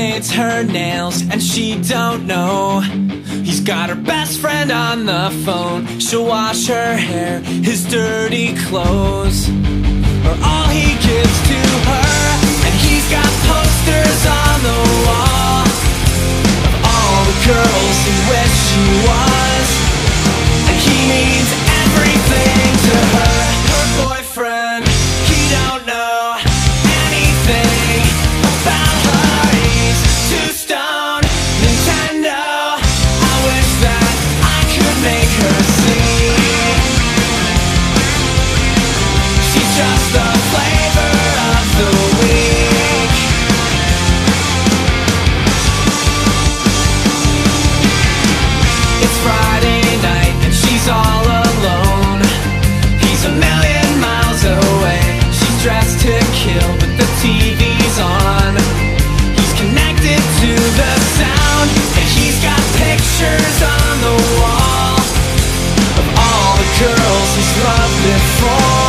paints her nails and she don't know. He's got her best friend on the phone. She'll wash her hair, his dirty clothes, or all he gives to her. And he's got posters on the wall of all the girls he wished he was. And he means everything to her. Her boyfriend, he don't know anything about her. He's too stoned, Nintendo. I wish that I could make her see. She's just the flavor of the week. It's Friday night and she's all alone. He's a million miles away. She's dressed to kill but the TV's on. He's connected to the sound and he's got pictures on the wall of all the girls he's loved before.